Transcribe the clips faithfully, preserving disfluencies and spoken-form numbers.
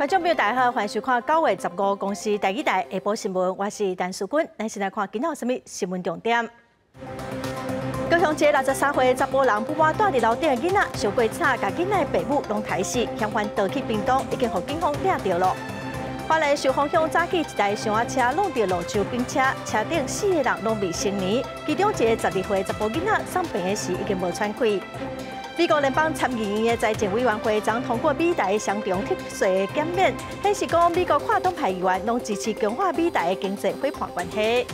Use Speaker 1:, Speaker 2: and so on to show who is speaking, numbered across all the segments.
Speaker 1: 观众朋友，大家好，欢迎收看九月十五公司第一台下晡新闻，我是陈淑君。咱先来看今仔有啥物新闻重点。高雄一个六十三岁查甫人不满住伫楼顶的囡仔，受过吵，甲囡仔的父母拢抬死，嫌犯逃去屏东，已经互警方抓到了。花莲寿丰乡早起一台箱仔车弄到路上冰车，车顶四个人拢未成年，其中一个十二岁查甫囡仔送病的时已经无喘气。美国联邦参议院的财政委员会将通过美台双重退税的减免，显示讲美国跨党派议员拢支持强化美台的经济伙伴关系。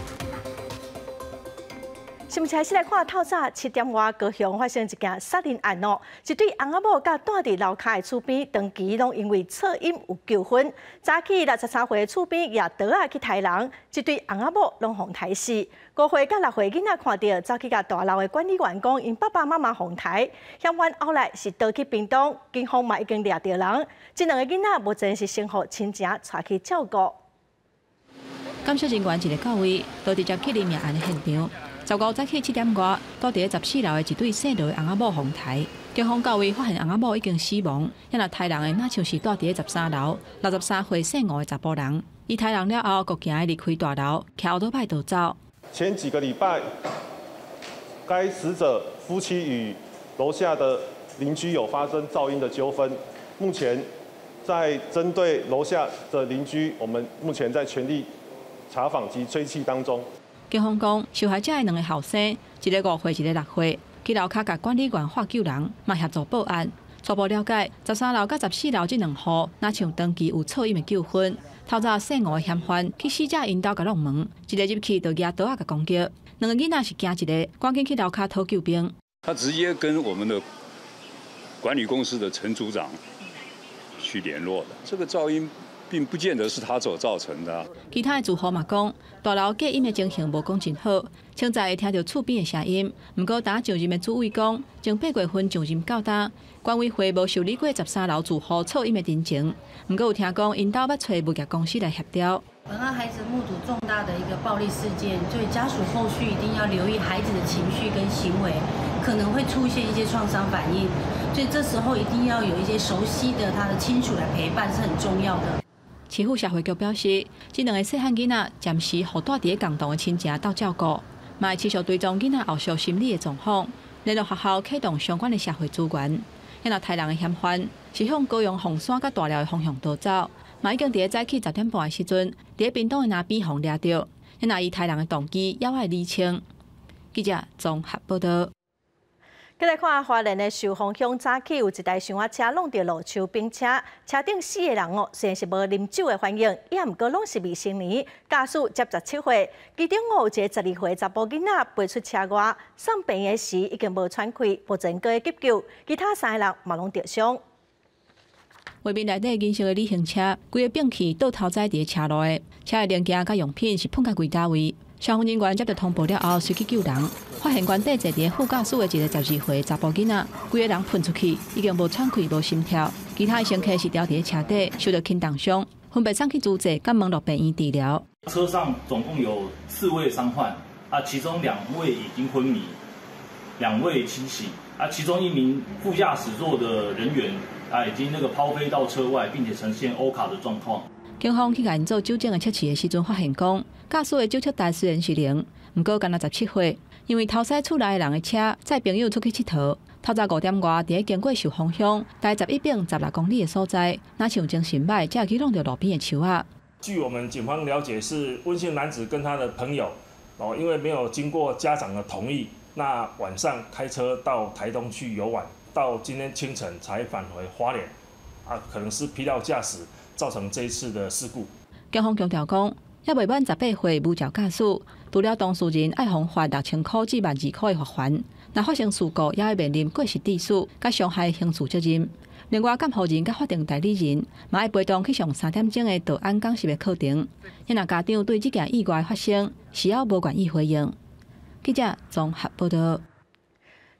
Speaker 1: 新闻开始来看，透早七点外，高雄发生一件杀人案哦，一对翁仔某甲住伫楼骹的厝边，长期拢因为噪音有纠纷。早起六十三岁的厝边举刀仔去杀人，一对翁仔某拢互杀死。五岁甲六岁囡仔看到，走去甲大楼的管理员讲，因爸爸妈妈互杀，嫌犯后来是逃去屏东，警方嘛已经抓到人。这两个囡仔目前是先互亲情带去照顾。
Speaker 2: 检察人员一个到位，到直接去里命案的现场。十五早起七点外，住伫十四楼的一对姓罗的翁仔某红台，警方到位发现翁仔某已经死亡，遐若杀人的，哪像是住伫十三楼六十三岁姓吴的查甫人。伊杀人了后，国行离开大楼，骑奥多拜逃走。
Speaker 3: 前几个礼拜，该死者夫妻与楼下的邻居有发生噪音的纠纷，目前在针对楼下的邻居，我们目前在全力查访及追缉当中。
Speaker 2: 警方讲，受害者的两个后生，一个五岁，一个六岁，去楼骹甲管理员喝救人，嘛协助报案。初步了解，十三楼甲十四楼这两户，哪像长期有噪音的纠纷。透早姓吴的嫌犯去死者因兜甲弄门，一个入去就举刀仔甲攻击，两个囡仔是惊一个，赶紧去楼骹讨救兵。
Speaker 4: 他直接跟我们的管理公司的陈组长去联络的，这个噪音并不见得是他所造成的、啊。
Speaker 2: 其他的住户嘛讲，大楼隔音的情形无讲真好，清早会听到厝边的声音。不过打上任的主委讲，从八月份上任到今，管委会无受理过十三楼住户噪音的陈情。不过有听讲，因兜要找物业公司来协调。
Speaker 5: 本案孩子目睹重大的一个暴力事件，所以家属后续一定要留意孩子的情绪跟行为，可能会出现一些创伤反应，所以这时候一定要有一些熟悉的他的亲属来陪伴是很重要的。
Speaker 2: 市府社会局表示，这两个细汉囡仔暂时互住伫共同的亲情斗照顾，嘛会持续追踪囡仔后续心理的状况，联络学校启动相关的社会资源。遐若杀人的嫌犯是向高雄凤山甲大寮的方向逃走，嘛已经伫早起十点半的时阵，伫屏东的那边互抓到。遐若伊杀人的动机要爱厘清。记者综合报道。
Speaker 1: 再来看花莲的寿丰乡早起有一台箱仔车弄到路树冰车，车顶四个人哦，虽然是无啉酒的反应，也毋过拢是未成年，驾驶才十七岁，其中有一个十二岁查甫囡仔飞出车外，送病院时已经无喘气，目前搁急救，其他三个人嘛拢受伤。画面内底银色的旅行车，规个摒弃倒头载伫车路的，车的零件甲用品是放到柜台位。消防人员接到通报了后，随去救人，发现原地坐伫副驾驶的一个十二岁查甫囡仔，规个人喷出去，已经无喘气、无心跳。其他的乘客是掉伫车底，受到轻重伤，分别送去主治甲门诺病院治疗。
Speaker 6: 车上总共有四位伤患，啊，其中两位已经昏迷，两位清醒，啊，其中一名副驾驶座的人员啊，已经那个抛飞到车外，并且呈现欧卡的状况。
Speaker 2: 警方去甲因做酒精的测试的时阵，发现讲驾驶的酒测值虽然是零，不过敢若十七岁，因为偷驶厝内的人的车载朋友出去佚佗。透早五点外，伫经过寿丰乡大十一并十六公里的所在，哪像精神歹，才去弄到路边的树仔。
Speaker 7: 据我们警方了解，是温姓男子跟他的朋友哦，因为没有经过家长的同意，那晚上开车到台东去游玩，到今天清晨才返回花莲，啊，可能是疲劳驾驶造成这一次的事故。
Speaker 2: 警方强调讲，也未满十八岁无照驾驶，除了当事人爱罚罚六千块至万二块的罚款，若发生事故，也会面临过失致死、甲伤害刑事责任。另外，监护人甲法定代理人嘛要陪同去上三点钟的道安讲习的课程。因若家长对这件意外发生，是要无愿意回应。记者综合报道。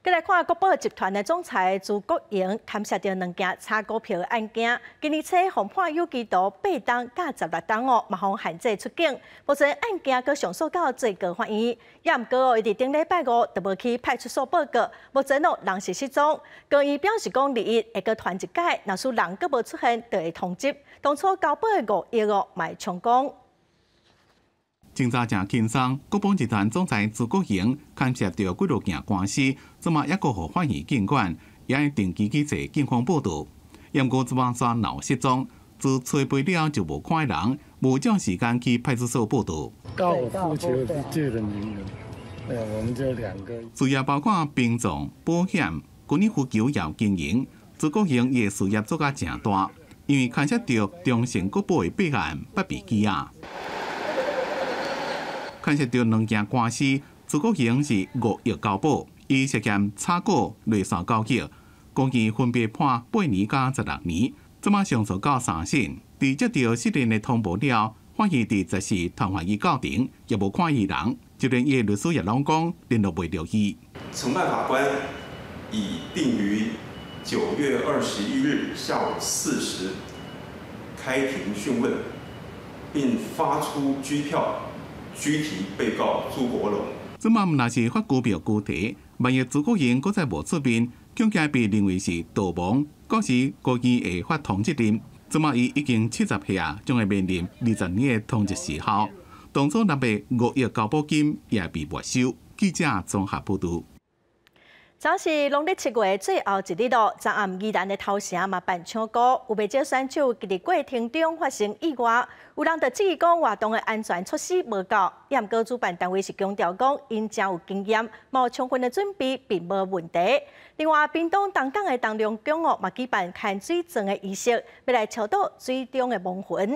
Speaker 1: 再来看国宝集团的总裁朱国营牵涉到两件炒股票的案件，今日车红判有期徒八档甲十六档哦，马上限制出境。目前案件佮上诉到最高法院，也毋过哦，伊伫顶礼拜五就无去派出所报告。目前哦，人是失踪。高院表示讲，利益会佮传一届，若是人佮无出现，就会通缉。当初交保的五亿哦，卖充公。
Speaker 8: 警察正轻松，国宝集团总裁朱国营牵涉到几落件官司，即马抑阁互法院监管，也会定期去坐警方报道。不过即马煞闹失踪，自吹背了就无看人，无将时间去派出所报道。
Speaker 9: 高尔夫球是借的名人，哎呀，我们就两个。
Speaker 8: 事业包括殡葬、保险、高尔夫球业经营，朱国营也事业做甲正大，因为牵涉到中诚国宝的弊案不被羁押。牵涉到两件官司，朱国营是五亿交保，伊涉嫌炒股累算交易，共计分别判八年加十六年。即马上诉到三审，伫接到失联的通报了，法院伫十四传唤伊到庭，也无看伊人，就连伊律师也拢讲联络袂到伊。
Speaker 10: 承办法官已定于九月二十一日下午四时开庭讯问，并发出拘票。拘提被告朱国龙。
Speaker 8: 即马毋若是发股票具体，万一朱国营搁再无出面，恐惊被认为是逃亡，到时估计会发通缉令。即马伊已经七十岁啊，将会面临二十年的通缉时效。当初那笔五亿交保金也被没收。记者综合报道。
Speaker 1: 昨是农历七月最后一日咯，昨暗宜兰的头城嘛办抢股，有不少选手伫日过程中发生意外，有人就质疑讲活动的安全措施无够，也毋过主办单位是强调讲因真有经验，冇充分的准备，并无问题。另外，屏东东港的东龙宫哦，嘛举办看水葬的仪式，要来超度水中的亡魂。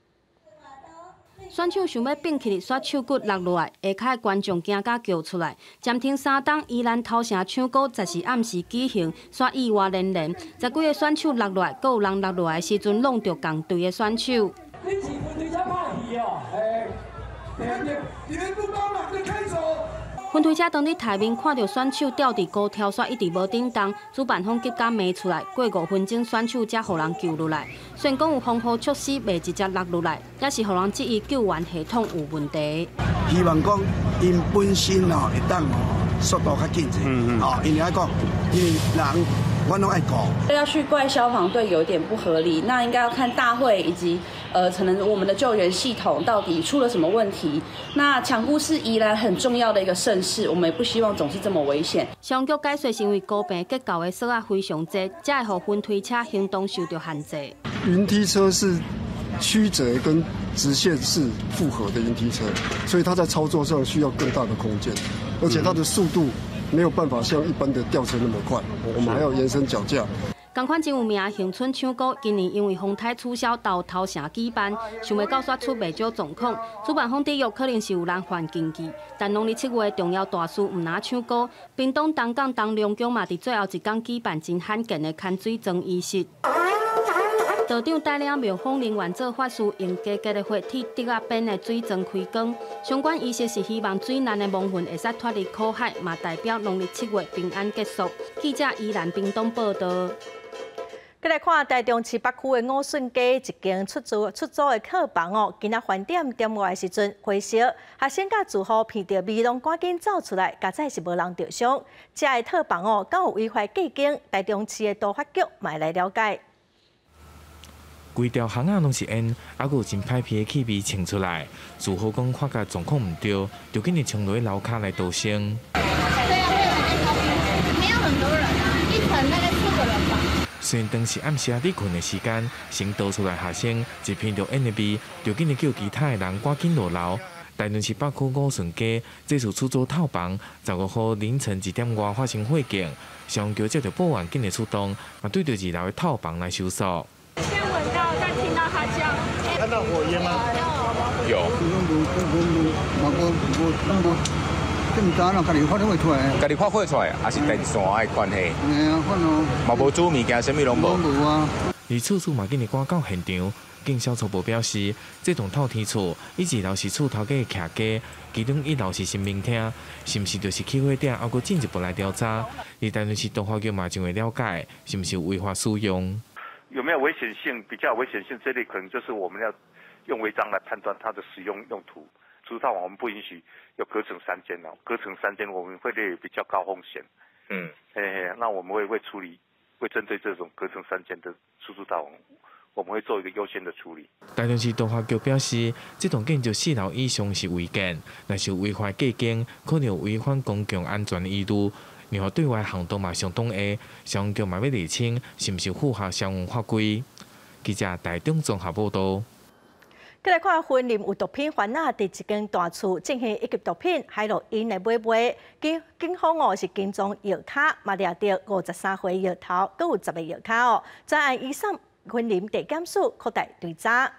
Speaker 11: 选手想要摒弃的刷手骨落落来，下骹观众惊甲叫出来。暂停三档宜兰头城抢股，则是暗时举行，煞意外连连。十几个选手落落来，阁有人落落来时阵弄着共队的选手。
Speaker 12: 你是分队车拍戏哦，诶，全部帮忙的开走。
Speaker 11: 分推车当伫台面看到选手吊伫高跳煞一直无叮当，主办方急甲骂出来，过五分钟选手才互人救落来。虽然讲有防护措施，未直接落落来，也是互人质疑救援系统有问题。
Speaker 13: 希望讲因本身哦会当哦速度较紧些，哦，因为爱讲，因为人我拢爱讲。
Speaker 14: 要去怪消防队有点不合理，那应该要看大会以及。呃，可能我们的救援系统到底出了什么问题？那抢孤是宜兰很重要的一个盛事，我们也不希望总是这么危险。
Speaker 11: 消防局解说是因为高病结构的锁啊非常多，才会互分推车行动受到限制。
Speaker 15: 云梯车是曲折跟直线是复合的云梯车，所以它在操作上需要更大的空间，而且它的速度没有办法像一般的吊车那么快，我们还要延伸脚架。
Speaker 11: 同款真有名的恒春抢股，今年因为风台取消到头城举办，想要搞刷出袂少状况。主办方伫约可能是有人犯禁忌，但农历七月重要大事毋拿抢股，屏东东港东龙宫嘛伫最后一天举办真罕见的看水装仪式。道长带领庙方人员做法事，用加加的火替竹仔边的水庄开光。相关仪式是希望水难的亡魂会使脱离苦海，嘛代表农历七月平安结束。记者宜兰屏东报道。
Speaker 1: 再来看台中市北区的五顺街一间出租出租的客房哦，今仔饭店点外时阵火烧，学生甲住户闻到味，拢赶紧走出来，加在是无人受伤。这个客房哦，敢有违法计经？台中市的都发局买来了解。
Speaker 16: 规条巷仔拢是烟，还有真歹闻的气味冲出来。住户讲看甲状况唔对，就紧日冲落去楼骹来逃生。
Speaker 17: 对啊，没有人在逃生，没有很多人啊，一层大概四个人吧。
Speaker 16: 虽然当时暗时啊，伫困的时间，先逃出来学生一闻到烟的味，就紧日叫其他的人赶紧落楼。台中市北区五顺街这处出租套房，十五号凌晨一点外发生火警，消防局接到报案紧日出动，嘛对着二楼的套房来收拾。
Speaker 17: 先闻到，再听到他叫。
Speaker 9: 看到火焰吗？
Speaker 16: 有。
Speaker 18: 这么早，家己发火出来。
Speaker 19: 家己发火出来，还是电线的关系？
Speaker 18: 哎呀，反正。
Speaker 19: 嘛无煮物件，啥物拢无。
Speaker 18: 无啊。
Speaker 16: 而厝主嘛，今日赶到现场。经销初步表示，这栋透天厝以二楼是厝头家徛家，其中一楼是新民厅，是毋是就是起火点？还阁进一步来调查。而台南市动化局嘛就会了解，是毋是有违法使用？
Speaker 19: 有没有危险性？比较有危险性这类，可能就是我们要用违章来判断它的使用用途。出租套房我们不允许有隔成三间哦，隔成三间我们会列比较高风险。嗯，嘿嘿，那我们会会处理，会针对这种隔成三间的出租套房。我们会做一个优先的处理。
Speaker 16: 台中市动化局表示，这栋建筑四楼以上是违建，若是违法计建，可能有违反公共安全的疑虑。然后对外行动嘛相当下，消防局嘛要厘清是毋是符合相关法规。记者台中综合报道。
Speaker 1: 再来看婚林有毒品贩仔伫一间大厝进行一级毒品海洛因的买卖，警警方哦是跟踪药卡，嘛掠到五十三回药头，阁有十个药卡哦，专案以上。婚林地检署扩大追查。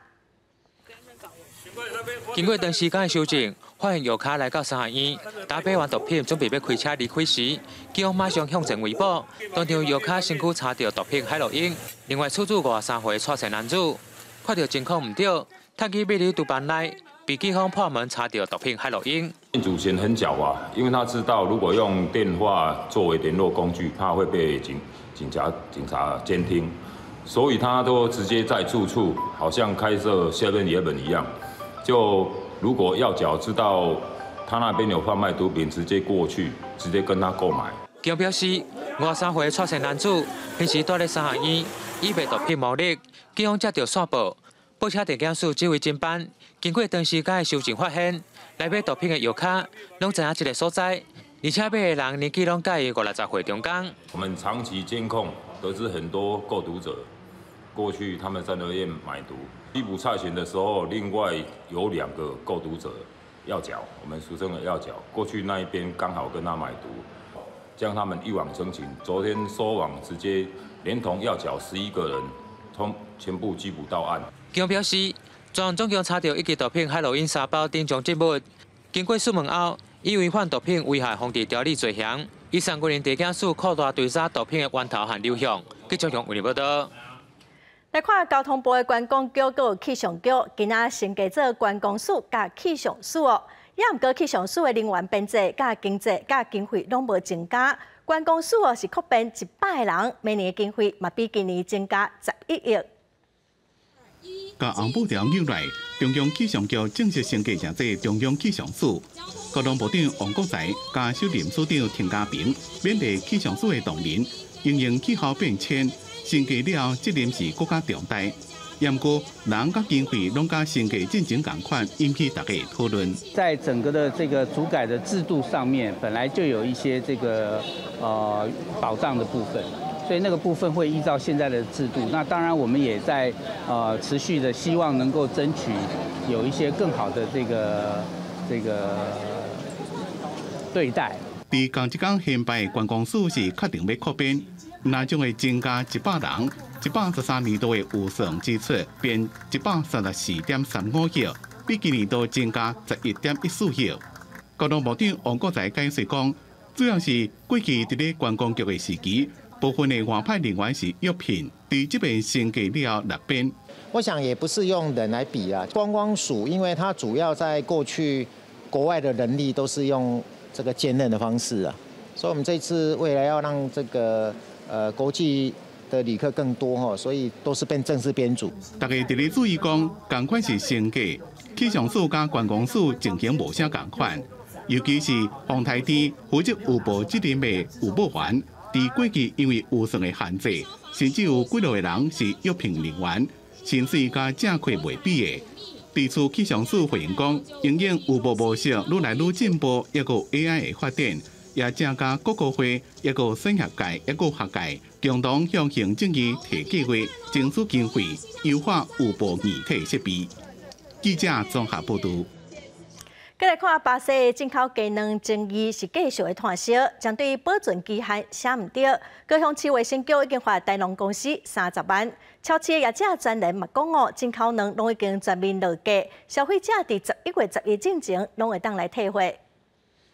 Speaker 20: 经过长时间的搜证，发现药卡来到三合院，打买完毒品准备要开车离开时，警方马上向前围捕，当场药卡身躯查到毒品海洛因。另外，出租五十三岁蔡姓男子，看到情况唔对，探去秘鲁督办内，被警方破门查到毒品海洛因。
Speaker 21: 主嫌很狡猾，因为他知道如果用电话作为联络工具，怕会被警警察警察监听。所以他都直接在住处，好像开设seven eleven一样。就如果要缴知道他那边有贩卖毒品，直接过去，直接跟他购买。
Speaker 20: 警表示，五十三岁蔡姓男子平时住在三合院，以卖毒品牟利。警方接到线报，报车地检署指挥侦办，经过长时间的搜证发现，来买毒品的药卡拢知影一个所在，而且买的人年纪拢介于五六十岁中间。
Speaker 21: 我们长期监控，得知很多购毒者。过去他们在那边买毒，缉捕蔡姓的时候，另外有两个购毒者要缴，我们俗称的要缴。过去那一边刚好跟他买毒，将他们一网成擒。昨天收网，直接连同要缴十一个人，通全部缉捕到案。
Speaker 20: 警方表示，专案总共查到一级毒品海洛因三包等种植物，经过询问后，以违反毒品危害防治条例罪嫌，以上个人地检署扩大追查毒品的源头和流向。记者向为你报道。
Speaker 1: 来看交通部的观光局、阁有气象局，今仔升格做观光署甲气象署哦。也毋过气象署的人员编制、甲经济、甲经费拢无增加。观光署哦是扩编一百个人，每年的经费嘛比今年增加十一亿。
Speaker 8: 甲红布条扭来，中央气象局正式升格成做中央气象署。交通部长王国材加首任署长田家平勉励气象署的同仁，因应气候变迁。升格了，责任是更加重大。不过，人甲经费拢甲升格进行同款，引起大家讨论。
Speaker 22: 在整个的这个主改的制度上面，本来就有一些这个呃保障的部分，所以那个部分会依照现在的制度。那当然，我们也在呃持续的希望能够争取有一些更好的这个这个对待。
Speaker 8: 伫同一天宣布，观光署是确定要扩编。那将会增加一百人，一百十三年度的预算支出变一百三十四点三五亿，比今年度增加十一点一四亿。交通部长王国材解释讲，主要是过去伫咧观光局的时期，部分的外派人员是约聘，伫这边升格了六边。
Speaker 23: 我想也不是用人来比啦，观光署因为它主要在过去国外的人力都是用这个兼任的方式啊，所以我们这次未来要让这个。呃，国际的旅客更多哈，所以都是变正式编组。
Speaker 8: 大家特别注意讲，同款是升格，气象署甲观光署情形无啥同款，尤其是防台天负责有报责任的有报员，伫过去因为预算的限制，甚至有几落个人是约聘人员，薪水甲正亏袂比的。第次气象署回应讲，因应有报模式愈来愈进步，也有 A I 的发展。也正甲各个会、一个产业界、一个学界共同向行政院提计划，争取经费，优化有报仪体设备。记者综合报道。
Speaker 1: 再来看巴西的进口鸡卵争议是继续的炭烧，将对保存期限写唔对。高雄市卫生局已经罚台农公司三十万。超市的业者专人嘛讲哦，进口卵拢已经全面落价，消费者伫十一月十日之前拢会当来退货。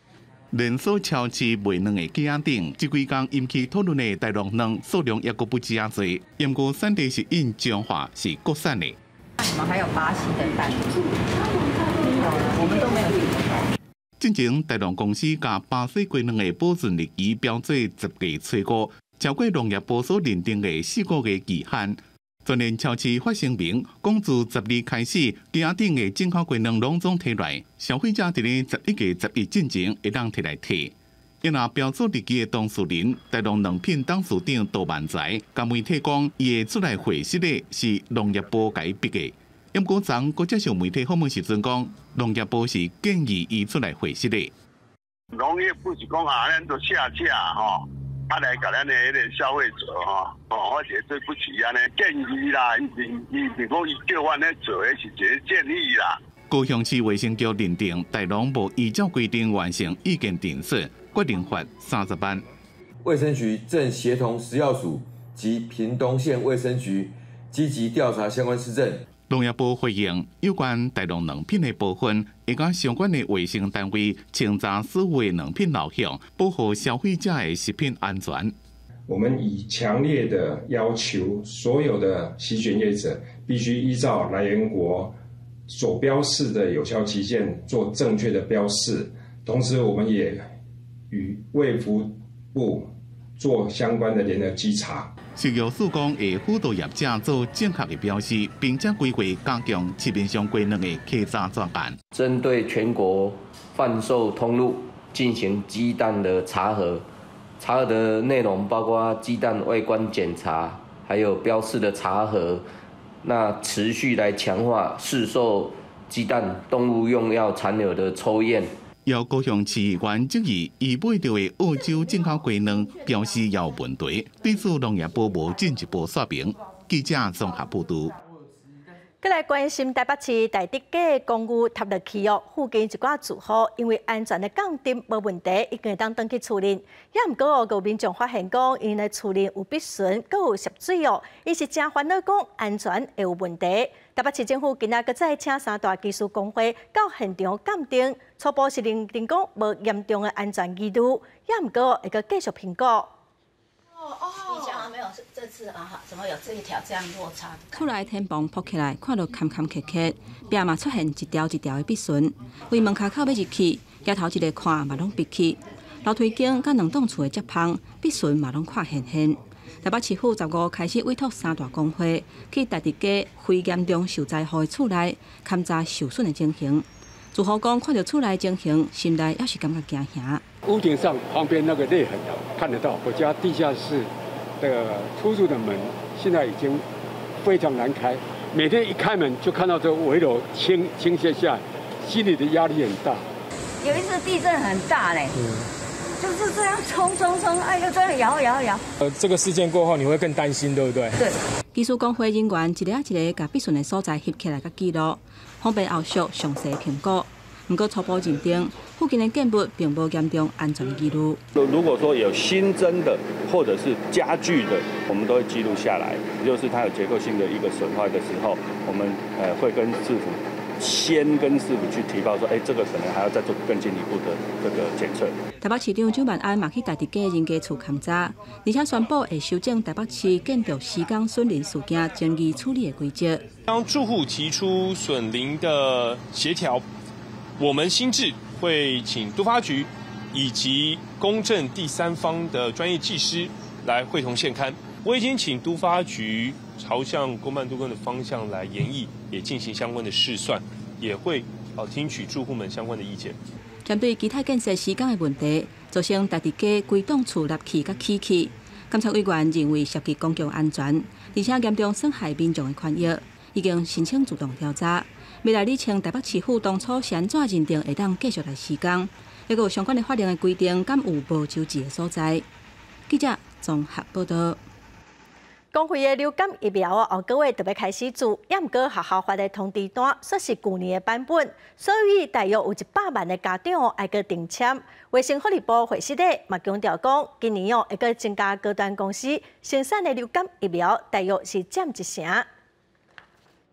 Speaker 8: 连锁超市卖卵的鸡鸭顶，这几天引起讨论的大陆卵数量也阁不止啊多。因过产地是因彰化是国产的。
Speaker 3: 你们还有巴西的蛋？我们都没有进口。
Speaker 8: 进前，大陆公司甲巴西鸡卵的保存日期标做十个催过，超过农业部所认定的四个月期限。全联超市发声明，讲自十日开始，鸡鸭顶的进口鸡卵拢总摕来，消费者伫咧十一月十一进前会当摕来摕。因那标注日期的当事人，大陆农品董事长杜万才，甲媒体讲，伊会出来回释的是农业部改逼的。因过昨国接受媒体访问时阵讲，农业部是建议伊出来回释的。
Speaker 4: 农业部是讲啊，咱都下架吼。啊，来甲咱的迄个消费者吼，哦，我觉得对不起安尼建议啦，伊是伊是讲伊叫阮咧做的是一个建议啦。
Speaker 8: 高雄市卫生局认定大陆无依照规定完成意见定述，决定罚三十万。
Speaker 5: 卫生局正协同食药署及屏东县卫生局积极调查相关事证。
Speaker 8: 农业部回应有关大陆卵品的部分，会甲相关的卫生单位清查所有的卵品流向，保护消费者的食品安全。
Speaker 24: 我们以强烈的要求，所有的洗选业者必须依照来源国所标示的有效期限做正确的标示。同时，我们也与卫福部做相关的联合稽查。
Speaker 8: 食药署讲会辅导业者做正确的标示，并且规划加强市面上鸡卵的客查专案。
Speaker 25: 针对全国贩售通路进行鸡蛋的查核，查核的内容包括鸡蛋外观检查，还有标示的查核。那持续来强化市售鸡蛋动物用药残留的抽验。
Speaker 8: 要高雄市议员质疑，伊买到的澳洲进口鸡卵标示有问题，对此农业部无进一步说明。记者综合报道。
Speaker 1: 再来关心台北市大直街公寓塌落去哦，附近一寡住户因为安全的杠钉无问题，已经当登去处理。也毋过哦，有民众发现讲，因的处理有必损，阁有涉水哦，伊是真烦恼讲安全会有问题。台北市政府今仔个再请三大技术工会到现场鉴定，初步是认定讲无严重的安全疑虑，也毋过会个继续评估。
Speaker 3: 哦哦，以前还没有这次啊，怎么有这一条这样落差？
Speaker 2: 厝内天棚扑起来，看到坎坎坷坷，壁嘛出现一条一条的壁损。为门卡口要入去，抬头一个看嘛拢闭起。楼梯间甲两栋厝的接缝，壁损嘛拢看现现。台北市府十五开始委托三大工会去大直街非严重受灾户的厝内勘查受损的情形。住户讲看到厝内情形，心内也是感觉惊吓。
Speaker 26: 屋顶上旁边那个裂痕看得到，我家地下室的出入的门现在已经非常难开，每天一开门就看到这围楼倾倾泻下来，心里的压力很大。
Speaker 3: 有一次地震很大嘞，嗯、就是这样冲冲冲，哎，就这样摇摇摇。
Speaker 27: 呃，这个事件过后，你会更担心，对不对？
Speaker 3: 对。
Speaker 2: 技术工会人员一个一个把必损的所在翕起来甲记录，方便后续详细评估。不过初步认定，附近的建物并无严重安全记录。
Speaker 28: 如果说有新增的或者是加剧的，我们都会记录下来。也就是它有结构性的一个损坏的时候，我们呃会跟市府先跟市府去提报说，哎，这个可能还要再做更进一步的这个检测。
Speaker 2: 台北市长蒋万安嘛去大直街人家厝勘查，而且宣布会修正台北市建筑施工损林事件争议处理的规则。
Speaker 27: 当住户提出损林的协调，我们新制会请都发局以及公正第三方的专业技师来会同现勘。我已经请都发局朝向公办都更的方向来研议，也进行相关的试算，也会呃听取住户们相关的意见。
Speaker 2: 针对其他建设施工的问题，造成大直街规栋厝立起甲起起，监察委员认为涉及公共安全，而且严重损害民众的权益，已经申请主动调查。未来，理清台北市府当初是安怎认定会当继续来施工，还有相关的法令的规定，敢有无周知的所在？记者综合报道。
Speaker 1: 公费的流感疫苗后个月就要开始做，也毋过学校发的通知单说是去年的版本，所以大约有一百万的家长爱个订签。卫生福利部会室内嘛强调讲，今年哦会个增加高端公司生产的流感疫苗，大约是占一成。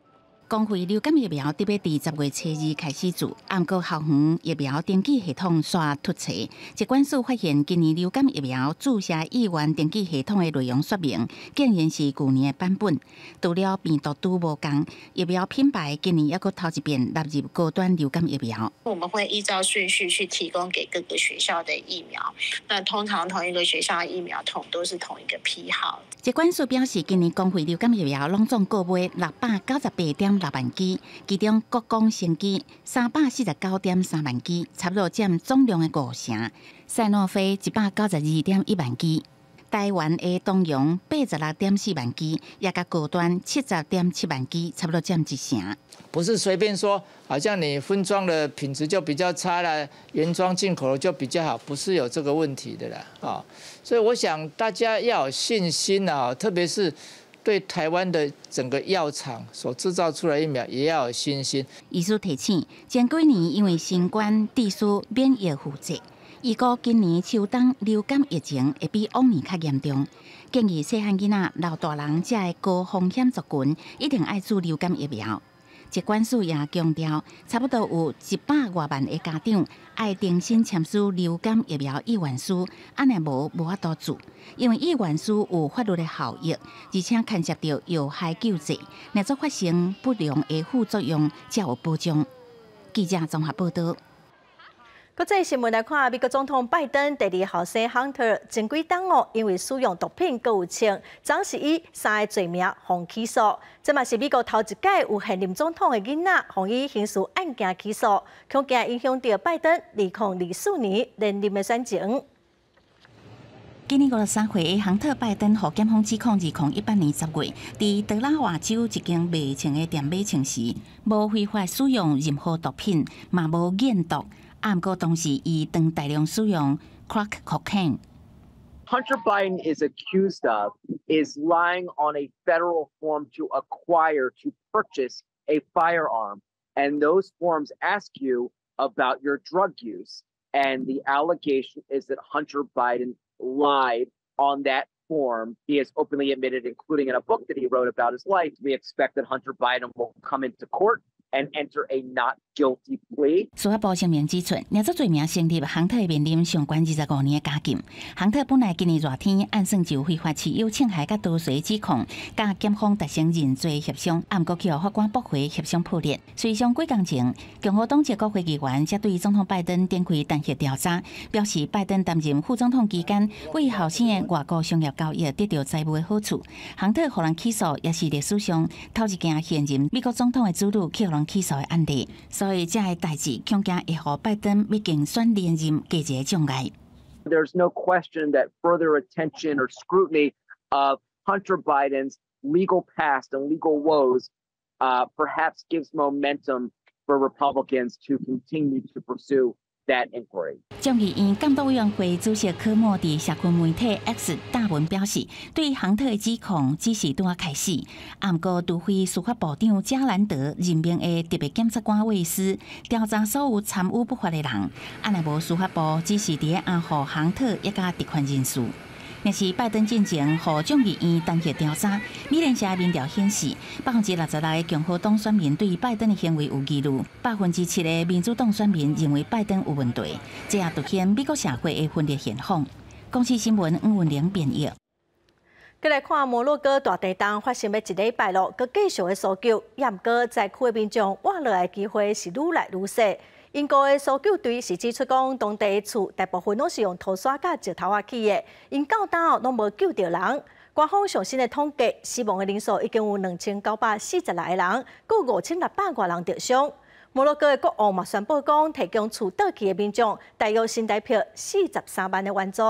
Speaker 6: 公费流感疫苗特别伫十月初二开始做，暗过校园疫苗登记系统刷突齐。疾管署发现，今年流感疫苗注射意愿登记系统的内容说明，竟然是旧年的版本。除了病毒株无共，疫苗品牌今年还阁头一遍纳入高端流感疫苗。
Speaker 7: 我们会依照顺序去提供给各个学校的疫苗。那通常同一个学校的疫苗同都是同一个批号。
Speaker 6: 疾管署表示，今年公费流感疫苗拢总购买六百九十八点六万支，其中国光生机三百四十九点三万支，差不多占总量的五成。赛诺菲一百九十二点一万支，台湾的东洋八十六点四万支，也甲高端七十点七万支，差不多占一成。
Speaker 10: 不是随便说，好像你分装的品质就比较差了，原装进口的就比较好，不是有这个问题的啦啊。所以我想大家要有信心啊，特别是对台湾的整个药厂所制造出来疫苗也要有信心。
Speaker 6: 医师提醒，前几年因为新冠致使免疫负债，预估今年秋冬流感疫情会比往年较严重。建议细汉囡仔、老大人这个高风险族群一定爱注流感疫苗。疾管署也强调，差不多有一百多万的家长爱重新签署流感疫苗意愿书，安尼无无法度做，因为意愿书有法律的效益，而且牵涉到有害救济，若做发生不良的副作用，才有保障。记者综合报道。
Speaker 1: 国际新闻来看，美国总统拜登第二号生 Hunter 前几档哦，因为使用毒品佮有枪，暂时以三个罪名被起诉。这嘛是美国头一届有现任总统的囡仔，被以刑事案件起诉，恐惊影响到拜登二零二四年连任的选情。
Speaker 6: 今年五十三岁的亨特·拜登获检方指控，二零一八年十月，伫德拉华州一间卖枪的店买枪时，无非法使用任何毒品，嘛无验毒。暗过当时伊当大量使用 crack cocaine。
Speaker 11: Hunter Biden is accused of is lying on a federal form to acquire, to purchase a firearm. And those forms ask you about your drug use. And the allegation is that Hunter Biden lied on that form. He has openly admitted, including in a book that he wrote about his life. We expect that Hunter Biden will come into court and enter a not guilty plea.
Speaker 6: 司法部声明指出，若做罪名成立，亨特会面临上悬二十五年的监禁。亨特本来今年热天案算就非法持有枪械甲刀水指控，甲检方达成认罪协商，暗过去互法官驳回协商破裂。随上几工前，共和党籍国会议员则对总统拜登展开弹劾调查，表示拜登担任副总统期间，为后生的外国商业交易得到财务的好处。亨特互人起诉，也是历史上头一件现任美国总统的子女去互人起诉的案例。所以这个代志恐惊会互拜登要竞选连任加一个障碍。
Speaker 11: There's no question that further attention or scrutiny of Hunter Biden's legal past and legal woes uh, perhaps gives momentum for Republicans to continue to pursue that inquiry.
Speaker 6: 众议院监督委员会主席科莫伫社群媒体 X 大文表示，对亨特的指控只是拄啊开始。暗过除非司法部长加兰德任命的特别检察官卫斯调查所有参与不法的人，安尼无司法部只是伫暗号亨特一家特权人士。若是拜登进前互众议院单协调查，美联社民调显示，百分之六十六的共和党选民对拜登的行为有疑虑，百分之七的民主党选民认为拜登有问题，这也凸显美国社会的分裂现况。公视新闻黄文玲编译。
Speaker 1: 再来看摩洛哥大地震发生的一礼拜咯，佮继续的搜救，也毋过在区的民众活落来的机会是愈来愈小。英国的搜救队是指出讲，当地的厝大部分拢是用土刷甲石头啊起的，因到当拢无救到人。官方上新的统计，死亡的人数已经有两千九百四十六个人，佮五千六百多人受伤。摩洛哥的国王嘛宣布讲，提供厝倒去的民众大约新台币四十三万的援助。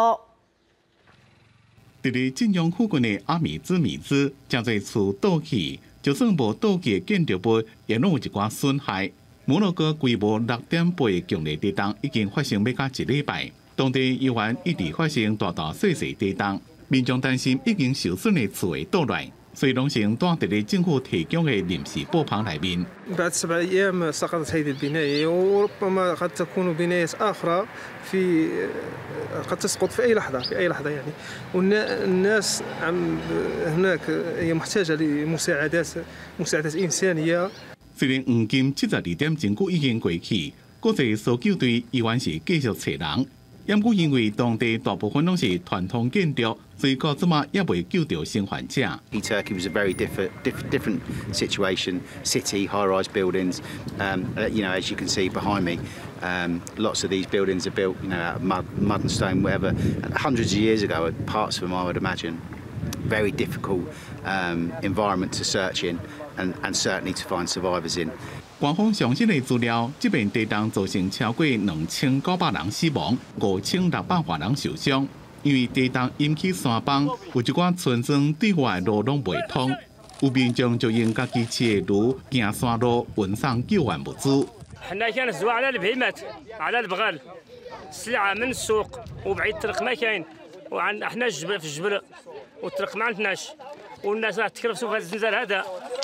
Speaker 8: 伫咧晋阳附近的阿米兹米兹，真侪厝倒去，就算无倒去的建筑物，也拢有一寡损害。摩洛哥规模六点八的强烈地震已经发生要到一礼拜，当地依然一直发生大大小小地震，民众担心已经受损的厝会倒来。 所以拢先住伫咧政府提供的临时布棚内面。
Speaker 9: بعد سبع أيام سقطت هذه البناية وربما قد تكون بناية أخرى في قد تسقط في أي لحظة في أي لحظة يعني والناس عم هناك هي محتاجة لمساعدات مساعدات إنسانية.
Speaker 8: 虽然黄金七十二點真久已經過去，國際搜救隊依然是繼續找人。因故因為當地大部分攏是傳統建築，所以到即馬也未救到生還者。
Speaker 12: Turkey was a very different, different, different situation. City, high-rise buildings. Um, you know, as you can see behind me, um, lots of these buildings are built, you know, out of mud, mud and stone, whatever. Hundreds of years ago, parts of them, I would imagine, very difficult um, environment to search in, and, and certainly to find survivors in.
Speaker 8: 官方最新的资料，这边地震造成超过两千九百人死亡，五千六百多人受伤。因为地震引起山崩，有一寡村庄对外路拢未通，有民众就用家己骑的驴行山路运送救援物资。
Speaker 13: حنا كنهزوا على البهيمات على البغال السلعه من السوق وبعيد الطريق ما كاين وعن احنا الجبل في الجبل والطريق ما عندناش والناس راه تكرفسوا في هذا الزلزال هذا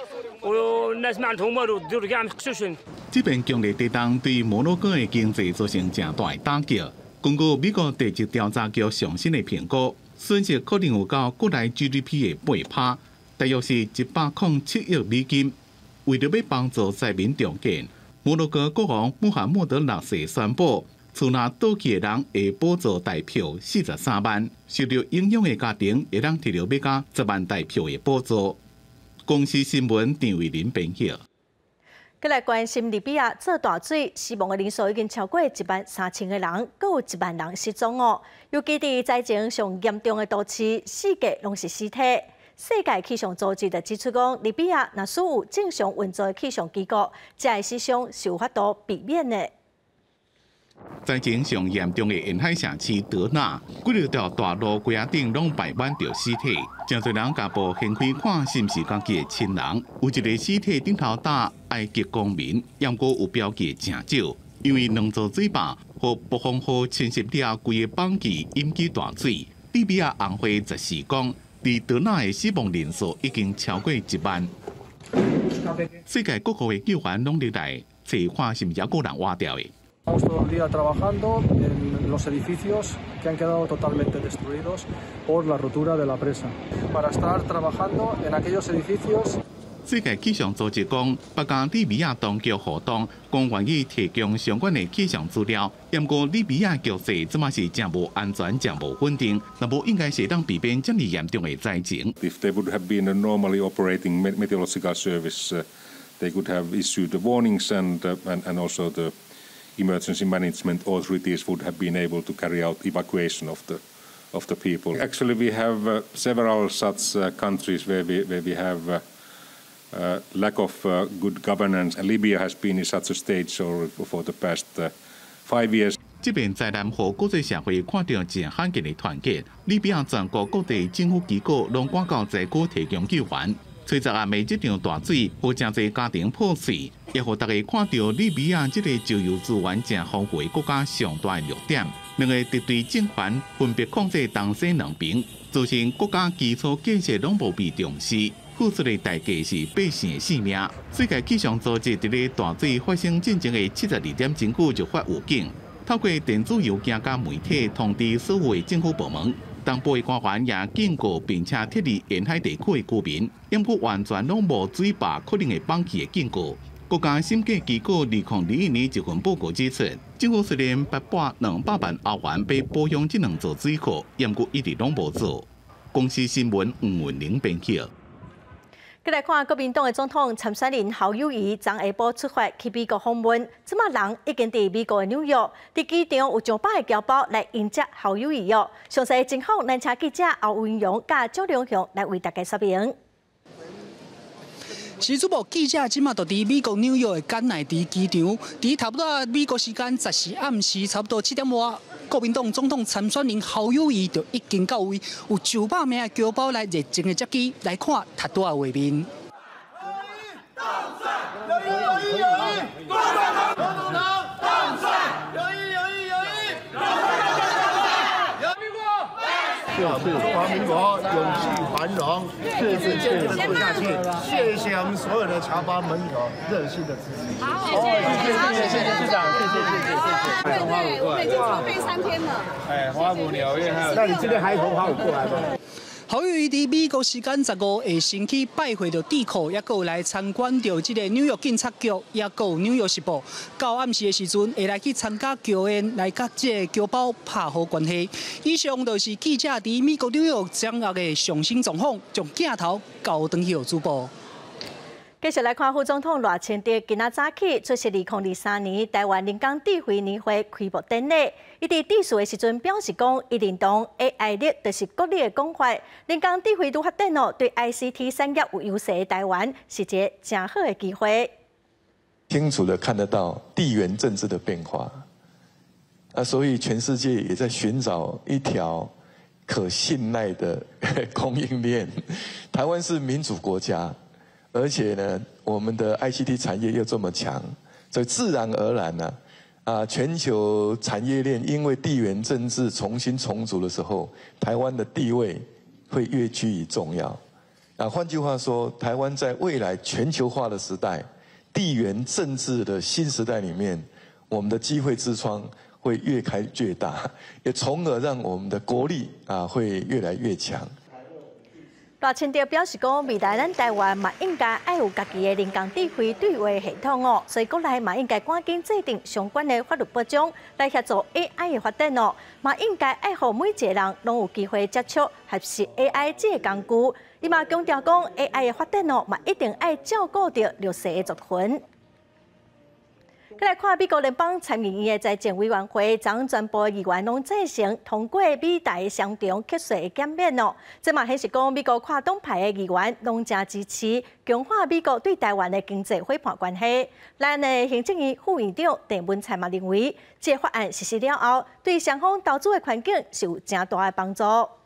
Speaker 13: والناس ما عندهم والو الدور كاع مقشوشين.
Speaker 8: 这边强烈地震对摩洛哥的经济造成正大的打击。根据美国地质调查局上新的评估，损失可能有到国内 G D P 的八趴，大约是一百零七亿美金。为了要帮助灾民重建，摩洛哥国王穆罕默德六世宣布，厝内倒去的人会补助代票四十三万，受到影响的家庭会当摕到要加十万代票的补助。公司新闻张伟林编辑。
Speaker 1: 再来关心利比亚做大水，死亡的人数已经超过一万三千个人，还有一万人失踪哦。尤其伫灾情上严重的都市，四界拢是尸体。世界气象组织就指出讲，利比亚若属有正常运作的气象机构，才会死伤是有法度避免的。
Speaker 8: 灾情上严重的沿海城市德纳，几条条大路轨仔顶拢摆满着尸体，真侪人家步掀开看是毋是家己的亲人。有一个尸体顶头打埃及公民，不过有标记真少，因为两座水坝和暴风雨侵袭了规个邦基，引起大水。利比亚红会十四讲，伫德纳的死亡人数已經超過一萬。世界各國的救援攏入來，找看是毋是還有人活掉的。
Speaker 14: Estamos todo el día trabajando en los edificios que han quedado totalmente destruidos por la rotura de la presa. Para estar trabajando en aquellos edificios.
Speaker 8: 世界气象组织讲，北加利比亚当局活动，讲愿意提供相关的气象资料。不过，利比亚局势即马是真无安全、真无稳定，那无应该是当避免这么严重的灾情。
Speaker 15: If there would have been a normally operating meteorological service, uh, they could have issued the warnings and uh, and and also the emergency management authorities would have been able to carry out evacuation of the of the people. Actually, we have uh, several such uh, countries where we where we have uh, uh, lack of uh, good governance. And Libya has been in such a stage for for the past uh, five years.
Speaker 8: 这边灾难和国际社会看到真罕见的团结，利比亚全国各地政府机构拢赶到灾区提供救援。 随着暗暝这场大水，和真侪家庭破碎，也互大家看到利比亚这个石油资源正丰富的国家上大的弱点。两个敌对政权分别控制东西两边，造成国家基础建设拢无被重视，付出的代价是百姓的性命。世界气象组织伫咧大水发生进前的七十二点钟久就发预警，透过电子邮件甲媒体通知所有的政府部门。 当部的官员也警告，并且thiết立沿海地区的居民，因不完全拢无水坝可能会放弃的警告。国家审计机构二零二一年一份报告指出，政府虽然八百两百万欧元被保养这两座水库，因过一直拢无做。公司新闻黄文玲编辑。
Speaker 1: 再来看国民党的总统参选人侯友宜，昨下晡出发去美国访问，即马人已经伫美国的纽约，伫机场有上百个侨胞来迎接侯友宜哦。详细情况，咱请记者欧文勇甲周良雄来为大家说明。
Speaker 17: 时主部记者今嘛就伫美国纽约的甘乃迪机场，伫差不多美国时间十时暗时，差不多七点外，国民党总统参选人侯友宜就已经到位，有上百名的侨胞来热情的接机，来看他多的画面。
Speaker 18: 我
Speaker 4: 就是中华民国永续繁荣，日子坚定的做下去。谢谢我们所有的侨胞盟友热心的支持。
Speaker 16: 好，谢谢，谢谢，谢谢市长，谢谢，谢谢，谢谢。对对，我们已经筹备三天了。哎，花舞鸟乐还有，
Speaker 4: 那你今天还从花舞过来吗？
Speaker 17: 好友伊伫美国时间十五下星期拜会着智库，也有来参观着即个纽约警察局，也有纽约时报。到暗时的时阵，会来去参加球宴，来甲即个侨胞拍好关系。以上就是记者伫美国纽约掌握的上新状况，将镜头交转去主播。
Speaker 1: 继续来看副总统赖清德今仔早起出席二零二三年台湾人工智慧年会开幕典礼。伊伫致辞的时阵表示讲，伊认同 A I 力就是国力的讲法，人工智慧愈发展哦，对 I C T 产业有优势的台湾是一个真好的机会。
Speaker 18: 清楚的看得到地缘政治的变化，啊，所以全世界也在寻找一条可信赖的供应链。台湾是民主国家。而且呢，我们的 I C T 产业又这么强，所以自然而然呢、啊，啊，全球产业链因为地缘政治重新重组的时候，台湾的地位会越趋于重要。啊，换句话说，台湾在未来全球化的时代、地缘政治的新时代里面，我们的机会之窗会越开越大，也从而让我们的国力啊会越来越强。
Speaker 1: 赖清德表示讲，未来咱台湾嘛应该爱有家己的人工智慧对话系统哦，所以国内嘛应该赶紧制定相关的法律保障来协助 A I 的发展哦，嘛应该爱互每一个人拢有机会接触合适 A I 这个工具。伊嘛强调讲 ，A I 的发展哦，嘛一定爱照顾到弱势的族群。再来看美国联邦参议院的财政委员会，将全部议员拢赞成通过美台双重课税的减免哦。这嘛显示讲，美国跨党派的议员拢正支持强化美国对台湾的经济伙伴关系。咱的行政院副院长郑文灿嘛认为，这法案实施了后，对双方投资的环境是有正大的帮助。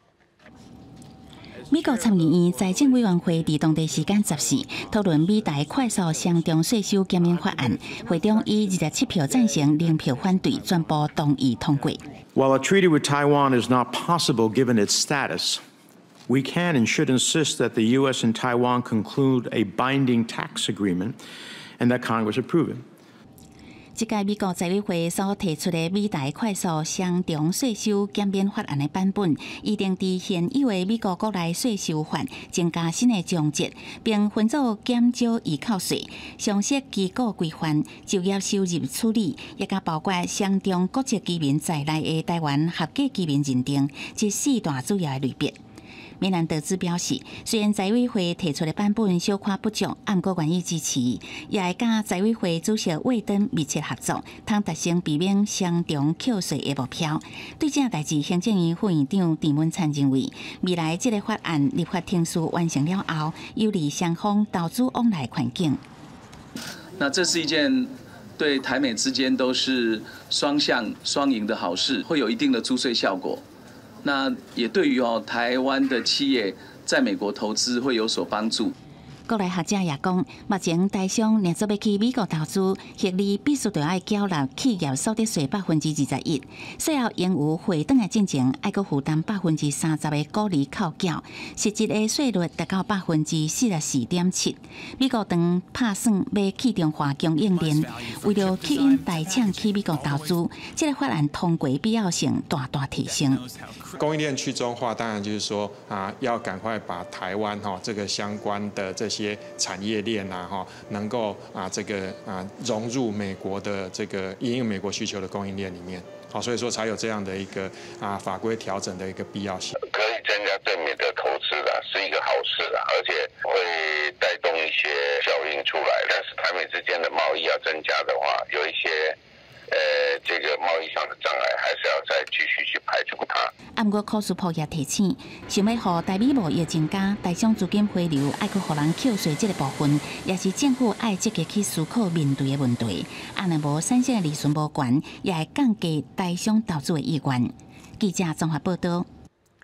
Speaker 6: 美国参议院财政委员会伫当地时间十四讨论美台快速双重税收减免法案，会中以二十七票赞成、零票反对，全部同意通过。
Speaker 19: While a treaty with Taiwan is not possible given its status, we can and should insist that the U S and Taiwan conclude a binding tax agreement and that Congress approve it.
Speaker 6: 这届美国财委会所提出的美台快速双重税收减免法案的版本，预定伫现有的美国国内税收法增加新的章节，并分组减少遗扣税、详细机构规范、就业收入处理，也甲包括双重国籍居民在内的台湾合格居民认定，这四大主要的类别。美兰德兹表示，虽然财委会提出的版本小可不足，但阁愿意支持，也会甲财委会主席魏登密切合作，通达成避免双重扣税的目标。对这代志，行政院副院长郑文灿认为，未来这个法案立法程序完成了后，有利双方投资往来环境。
Speaker 20: 那这是一件对台美之间都是双向双赢的好事，会有一定的租税效果。那也对于哦台湾的企业在美国投资会有所帮助。
Speaker 6: 国内学者也讲，目前台商若做要去美国投资，获利必须就要缴纳企业所得税百分之二十一，税后应有回转的进程，还阁负担百分之三十的股利扣缴，实际的税率达到百分之四十四点七。美国当拍算要去中华供应链，为了吸引台厂去美国投资，这个法案通过必要性大大提升。
Speaker 24: 供应链去中化，当然就是说啊，要赶快把台湾哈这个相关的这些产业链啊哈，能够啊这个啊融入美国的这个因应美国需求的供应链里面，好，所以说才有这样的一个啊法规调整的一个必要性。
Speaker 21: 可以增加正面的投资啦，是一个好事啦，而且会带动一些效应出来。但是台美之间的贸易要增加的话，有一些。呃，这个贸易上的障碍还是要再继续去排除它。
Speaker 6: 按过考试普也提醒，想要互台美贸易增加，台商资金回流，爱去互人扣税这个部分，也是政府爱积极去思考面对的问题。按若无产生的利润无悬，也会降低台商投资的意愿。记者综合报道。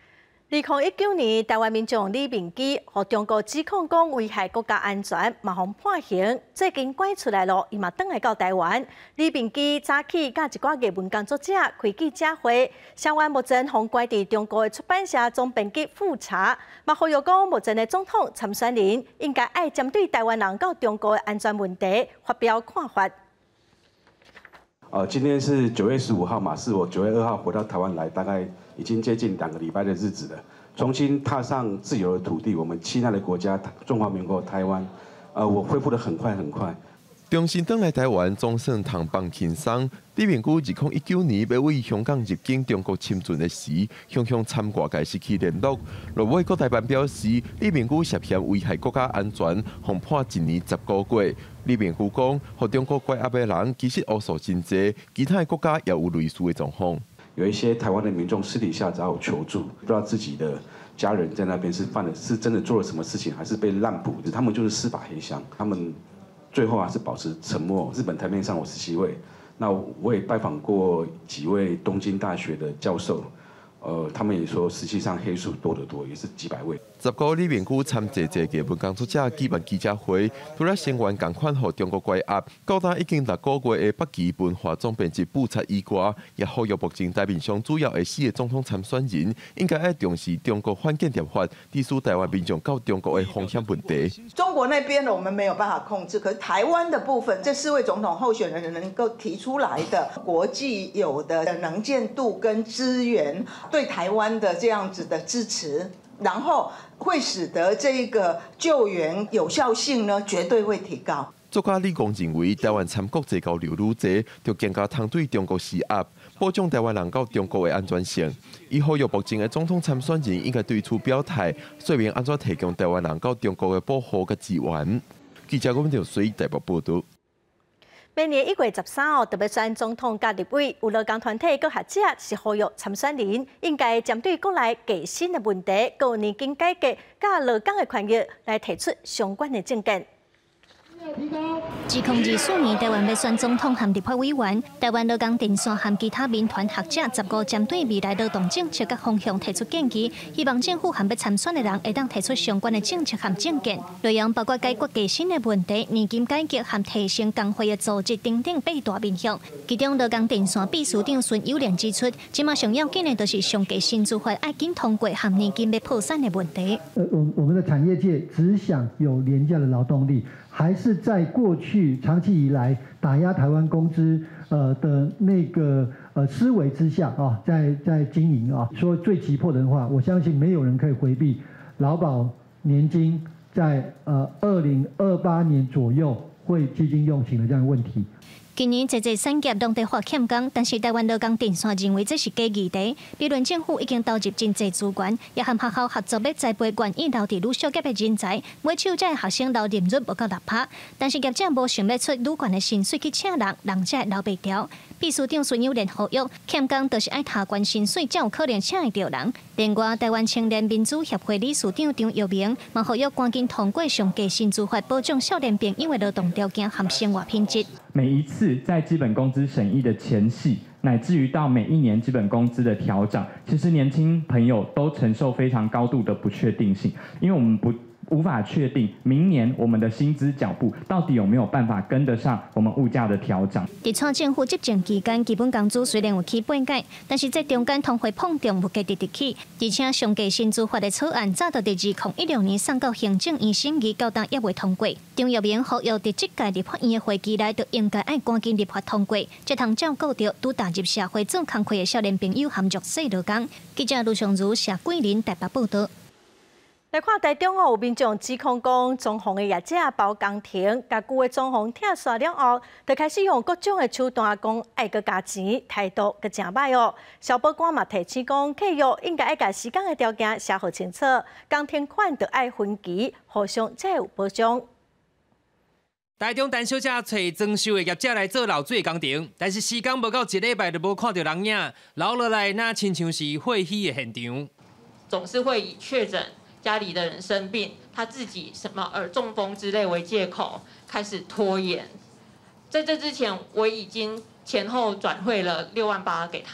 Speaker 1: 二零一九年，台湾民众李明基和中国指控讲危害国家安全，嘛互判刑。最近拐出来咯，伊嘛转来到台湾。李明基早起甲一寡艺文工作者开记者会，相关目前互拐伫中国的出版社总编辑复查，嘛呼吁讲目前的总统参选人应该爱针对台湾人到中国的安全问题发表看法。
Speaker 3: 呃，今天是九月十五号嘛，是我九月二号回到台湾来，大概已经接近两个礼拜的日子了。重新踏上自由的土地，我们亲爱的国家中华民国台湾，呃，我恢复得很快很快。
Speaker 5: 重新返来台湾，总算通放轻松。李明基二零一九年要为香港入境中国侵权的时，向向参挂界失去联络。落尾国台办表示，李明基涉嫌危害国家安全，共判一年十个月。李明基讲，和中国拐押的人其实乌数真济，其他的国家也有类似的状况。
Speaker 3: 有一些台湾的民众私底下找我求助，不知道自己的家人在那边是犯了是真的做了什么事情，还是被滥捕，他们就是司法黑箱，他们最后还是保持沉默。日本台面上有十七位，那我也拜访过几位东京大学的教授。呃，他们也说，实际上黑数多得多，也是几百位。
Speaker 5: 十个李明基参济济艺文工作者举办记者会，除了声援共款和中国拐押，高达已经六个月的北基文化总编辑布查以外，也呼吁目前台面上主要的四个总统参选人，应该要重视中国反间谍法，提出台湾民众到中国的风险问题。
Speaker 22: 中国那边我们没有办法控制，可是台湾的部分，这四位总统候选人能够提出来的国际有的能见度跟资源。对台湾的这样子的支持，然后会使得这个救援有效性呢，绝对会提高。
Speaker 5: 作家李公认为，台湾参国际交流愈济，就更加通对中国施压，保障台湾人到中国的安全性。伊呼吁目前的总统参选人应该对此表态，说明安怎提供台湾人到中国的保护和支援。记者郭文条随台北报道。
Speaker 1: 明年一月十三号特别选总统甲立委，有劳工团体佮学者是呼吁参选人应该针对国内计薪的问题、佮年金改革、佮劳工的权益来提出相关的政见。
Speaker 23: 二零二四年，台湾要选总统和立法委员，台湾劳工电线和其他民团学者十五针对未来劳动政策甲方向提出建议，希望政府和要参选的人会当提出相关的政策和政见，内容包括解决计薪的问题、年金改革和提升工会的组织等等八大面向。其中，劳工电线秘书长孙友莲指出，即马上要紧的就是上计薪资法要紧通过和年金要破产的问题。
Speaker 25: 呃，我我们的产业界只想有廉价的劳动力。还是在过去长期以来打压台湾工资呃的那个呃思维之下啊，在在经营啊，说最急迫的话，我相信没有人可以回避劳保年金在呃二零二八年左右会基金用型的这样的问题。
Speaker 23: 今年侪侪产业拢在发欠工，但是台湾劳工电线认为这是假议题。比论政府已经投入真侪资源，也和学校合作要栽培愿意留伫女小业的人才。每手这学生留任率无到六趴，但是业者无想要出女权的薪水去请人，人才留袂调。秘书长孙友莲呼吁，欠工就是爱下悬薪水，才有可能请得到人。另外，台湾青年民主协会理事长张玉明嘛呼吁赶紧通过上计薪资法，保障少年朋友的劳动条件和生活品质。
Speaker 26: 每一次在基本工资审议的前夕，乃至于到每一年基本工资的调整，其实年轻朋友都承受非常高度的不确定性，因为我们不无法确定明年我们的薪资脚步到底有没有办法跟得上我们物价的调整。
Speaker 23: 伫蔡政府执政期间，基本工资虽然有起半改，但是在中间通货膨胀物价直直起，而且上计薪资法的草案早就伫二零一六年送到行政院审议，到当也未通过。张玉明呼吁伫这届立法院的会期内，就应该爱赶紧立法通过，才通照顾到拄踏入社会做工课的少年朋友和弱势劳工。记者卢尚如、谢桂林台北报道。
Speaker 1: 来看台中哦，有民众指控讲，装潢的业者包工程，甲旧的装潢拆煞了后，就开始用各种的手段讲爱个加钱，态度个真歹哦。消保官嘛提醒讲，契约应该爱甲施工的条件写好清楚，工程款就爱分期，互相才有保障。
Speaker 27: 台中陈小姐找装修的业者来做漏水工程，但是施工无到一礼拜就无看到人影，留落来那亲像是会墟的现场。
Speaker 28: 总是会以确诊家里的人生病，他自己什么耳中风之类为借口，开始拖延。在这之前，我已经前后转汇了六万八给他。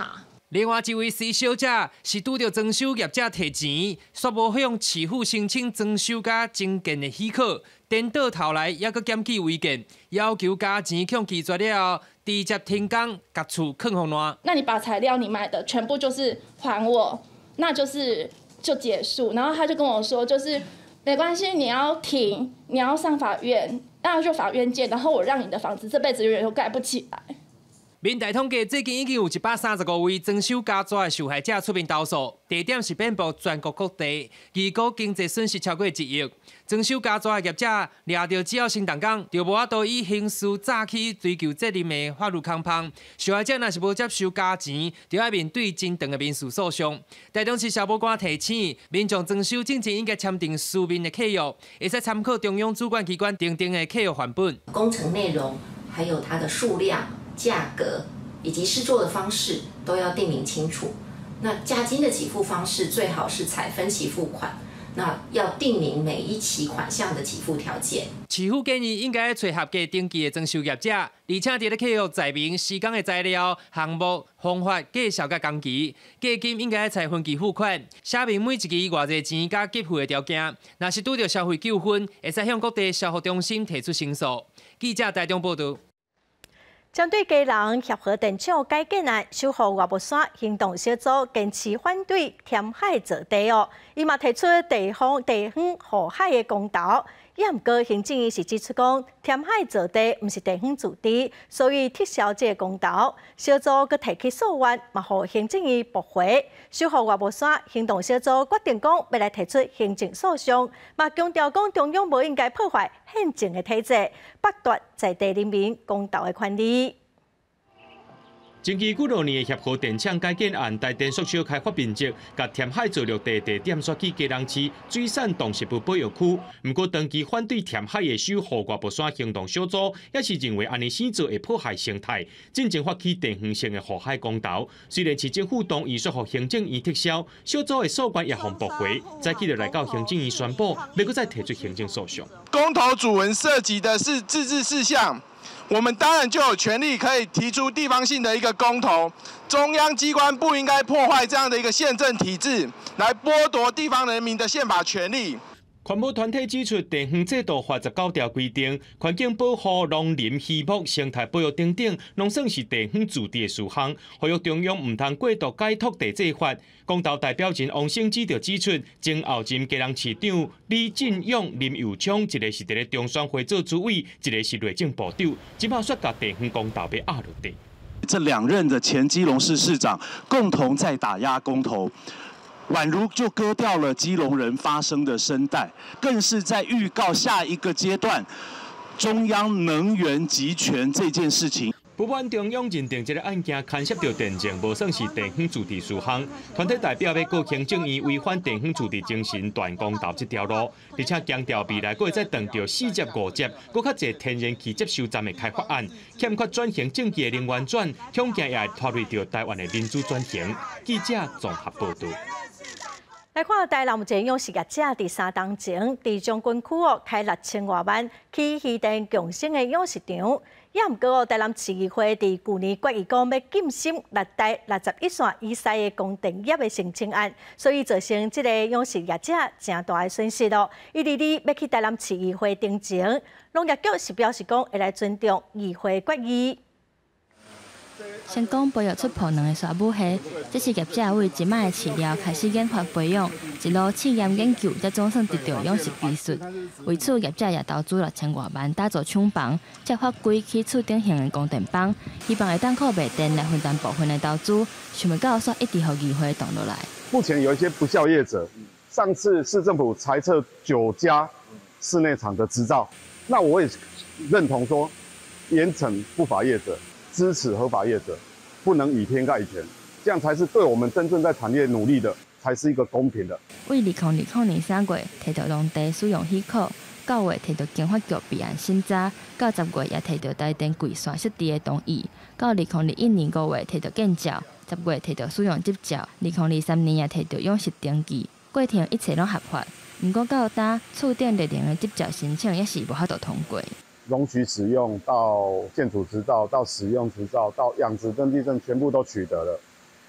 Speaker 27: 另外一位施小姐是拄到装修业者提钱，却无向市府申请装修甲增建的许可，颠倒头来还阁检举违建，要求加钱向拒绝了后，直接停工，甲厝囥互烂。
Speaker 2: 那你把材料你买的全部就是还我，那就是就结束。然后他就跟我说，就是没关系，你要停，你要上法院，那就法院见。然后我让你的房子这辈子永远都盖不起来。
Speaker 27: 民代统计，最近已经有一百三十五位装修加抓的受害者出面投诉，地点是遍布全国各地，预估经济损失超过一亿。装修加抓的业者抓到只要先动工，就无法度以刑事诈欺追究责任的法律空棒。受害者若是无接受加钱，就要面对真长的民事诉讼。台中市消保官提醒，民众装修之前应该签订书面的契约，会使参考中央主管机关订定的契约范本。
Speaker 7: 工程内容还有它的数量、价格以及施作的方式都要定明清楚。那价金的给付方式最好是采分期付款，那要定明每一期款项的给付条件。
Speaker 27: 市府建议应该找合格登记的装修业者，而且伫咧契约载明施工的材料、项目、方法、介绍甲工期，价金应该采分期付款，写明每一期偌济钱甲给付的条件。若是拄到消费纠纷，会使向各地消防中心提出申诉。记者台中报道。
Speaker 1: 针对基隆协和电厂改建案，守护外木山行动小组坚持反对填海造地哦，伊嘛提出地方地方护海的公道。也毋过，行政院是指出讲，填海造地毋是地方自治，所以撤销这个公道。小组佮提起诉愿，嘛互行政院驳回。守护外木山行动小组决定讲，要来提出行政诉讼，嘛强调讲中央无应该破坏宪政的体制，剥夺在地人民公道的权利。
Speaker 9: 前期几多年的协和电厂改建案，台电缩小开发面积，甲填海造陆地地点选去基隆市水产动植物保育区。不过，长期反对填海的守护外木山行动小组，也是认为安尼生做会破坏生态，进前发起地方性的护海公道。虽然市政府同意说互行政院撤销，小组的诉愿也互驳回，再去就来到行政院宣布，要搁再提出行政诉讼。
Speaker 10: 公投主文涉及的是自治事项。我们当然就有权利可以提出地方性的一个公投，中央机关不应该破坏这样的一个宪政体制，来剥夺地方人民的宪法权利。
Speaker 9: 环保团体指出，地方制度八十九条规定，环境保护、农林渔牧、生态保育等等，拢算是地方自治的事项，呼吁中央唔通过度解脱地制法。公道代表人王胜基就指出，前后任基隆市长李进勇、林佑昌，一个是伫咧中选会做主委，一个是内政部长，只怕说甲地方公道要压落地。
Speaker 11: 这两任的前基隆市市长共同在打压公投。宛如就割掉了基隆人发声的声带，更是在预告下一个阶段中央能源集权这件事情。
Speaker 9: 不满中央认定这个案件牵涉到电政，无算是地方自治事项。团体代表要告行政院违反地方自治精神，断公道这条路，而且强调未来会再等到四接五接，搁较侪天然气接收站的开发案，欠缺转型政绩的能源转，恐惊也会拖累到台湾的民主转型。记者综合报道。
Speaker 1: 来看台南目前用事业者第三当前，伫将军区哦开六千多万起鱼电共生的养殖场。也毋过哦，台南市议会伫去年决议讲要禁止六台六十一线以西的供电业的申请案，所以造成这个养殖业者真大的损失哦。伊伫哩要去台南市议会登前，农业局是表示讲会来尊重议会决议。
Speaker 12: 先讲培育出泡卵的沙母虾，这是业者为即卖的饲料开始研发培养，一路试验研究，才总算得到养殖技术。为此，业者也投资六千多万打造厂房，才发规起厝顶型的供电棒，希望会当靠卖电来分担部分的投资。想袂到说一直互议会动落来。
Speaker 13: 目前有一些不肖业者，上次市政府裁撤九家室内厂的执照，那我也认同说，严惩不法业者。支持合法业者，不能以偏概全，这样才是对我们真正在产业努力的，才是一个公平的。
Speaker 12: 为二零二零年三月摕到农地使用许可，九月摕到经发局备案审查，到十月也摕到台电规线设置的同意，到二零二一年五月摕到建照，十月摕到使用执照，二零二三年也摕到养殖登记，过程一切拢合法。不过到呾厝顶列定的执照申請，也是无法度通過。
Speaker 13: 容许使用到建筑执照，到使用执照，到养殖登记证，全部都取得了。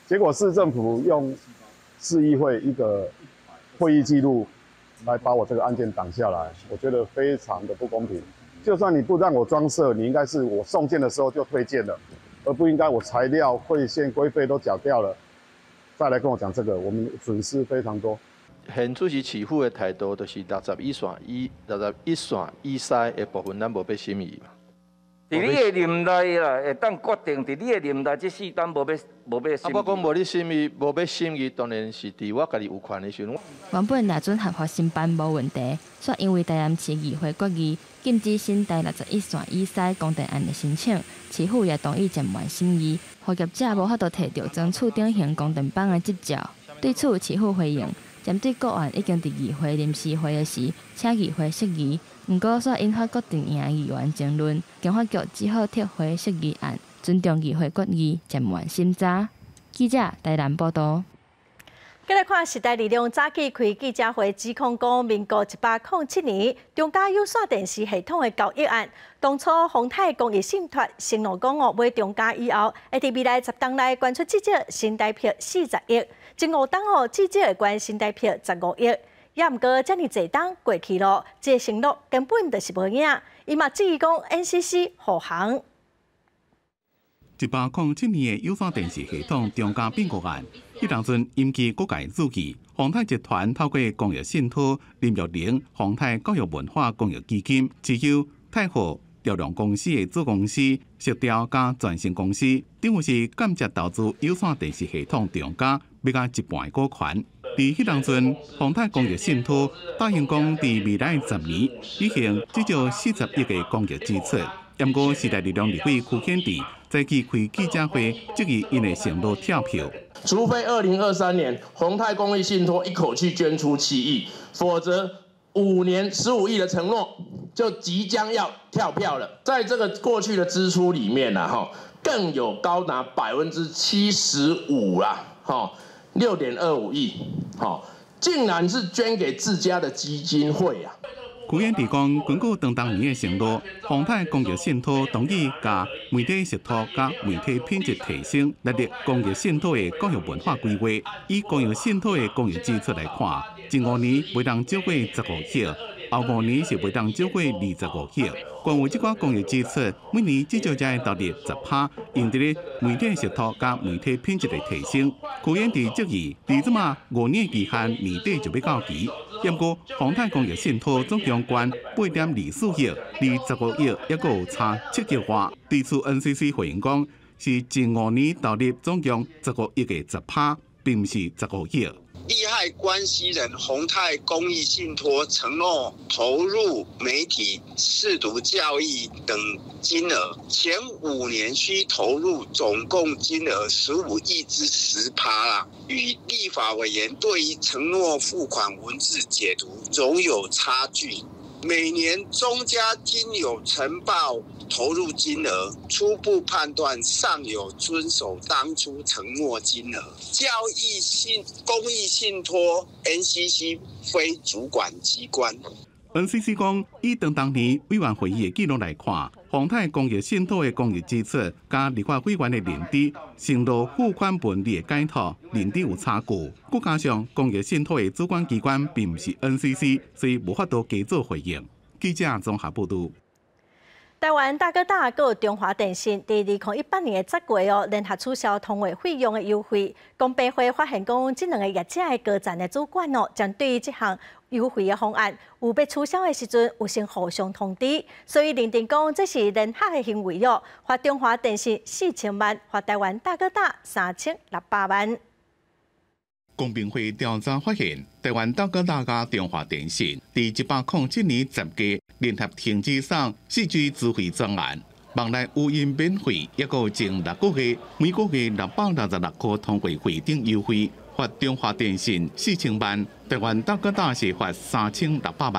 Speaker 13: 结果市政府用市议会一个会议记录来把我这个案件挡下来，我觉得非常的不公平。就算你不让我装设，你应该是我送件的时候就推荐了，而不应该我材料、会线、规费都缴掉了，再来跟我讲这个，我们损失非常多。
Speaker 4: 现主席市府的态度就是六十一线以六十一线以西的部分，咱无要审议嘛。
Speaker 8: 伫你的任内啦，会当决定伫你的任内这四单无要无要审议。
Speaker 4: 啊，我讲无你审议，无要审议，当然是伫我家己有权的时阵。
Speaker 12: 原本若准合法申办无问题，却因为台南市议会决议禁止新台六十一线以西公电案的申请，市府也同意暂缓审议，互业者无法度摕到争取典型公电帮的执照。对此，市府回应。针对个案已经伫议会临时会时，请议会释疑。毋过，煞引发各阵营议员争论，检察局只好撤回释疑案，尊重议会决议，暂缓审查。记者台南报道。
Speaker 1: 再来看时代力量早起开记者会，指控讲民国一百零七年中嘉有线电视系统的交易案，当初宏泰工业信托承诺讲哦买中嘉以后，会伫未来十档内捐出至少新台币四十亿。前五档哦，至少会捐新台币十五亿，也毋过遮尔侪档过去咯，这个承诺根本就是无影。伊嘛质疑讲 N C C 护航。
Speaker 14: 一百零七年的有线电视系统中嘉并购案，迄当阵引起各界注意。宏泰集团透过公益信托林玉玲宏泰教育文化公益基金，持有泰和调量公司的子公司石雕加转型公司，等于是间接投资有线电视系统中嘉。要甲一半股权，伫迄当阵，宏泰工业信托答应讲，伫未来十年已经至少四十亿个公益支出。不过，时代力量立委邱显智早起开记者会，质疑因的承诺跳票。
Speaker 15: 除非二零二三年宏泰公益信托一口气捐出七亿，否则五年十五亿的承诺就即将要跳票了。在这个过去的支出里面呢，哈，更有高达百分之七十五啦，哈。六点二五亿，好，竟然是捐给自家的基金会啊！
Speaker 14: 邱显智讲，根据当当年的承诺，宏泰工业信托同意甲媒体信托甲媒体品质提升，来立工业信托的教育文化规划。以工业信托的公益支出来看，前五年袂当超过十五亿，后五年是袂当超过二十五亿。关于这款公益支出，每年至少才会达到十趴，用伫咧媒体信托甲媒体品质的提升。邱显智质疑，伫即马五年期限年底就要到期。不过，宏泰工业信托总共捐八点二四亿，离十五亿还阁有差七亿外。对此 N C C 回应讲，是前五年投入总共十五亿嘅十趴，并不是十五亿。
Speaker 16: 利害关系人宏泰公益信托承诺投入媒体试读教育等金额，前五年需投入总共金额十五亿之十趴啦，与立法委员对于承诺付款文字解读仍有差距。每年中嘉均有呈报投入金额，初步判断尚有遵守当初承诺金额。教育信公益信托 N C C 非主管机关。
Speaker 14: N C C 讲，以当当年委员会议的记录来看，宏泰工业信托的公益支出加立法委员的年底承诺付款本利的检讨年底有差距，再加上工业信托的主管机关并不是 N C C， 所以无法度加做回应。记者综合报道。
Speaker 1: 台湾大哥大佮中华电信，伫二零一八年的十月哦，联合取消通话费用的优惠。公平会发现讲，这两个业者的高层的主管哦，将对于这项优惠的方案有被取消的时阵，有先互相通知，所以认定讲这是联合的行为哦。罚中华电信四千万，罚台湾大哥大三千六百万。
Speaker 14: 公平会调查发现，台湾大哥大甲中华电信伫一百零七年十月联合停止送四 G 智慧专案，望来有因免费，一个前六个月，每个月六百六十六块通话费等优惠，罚中华电信四千万，台湾大哥大是罚三千六百万。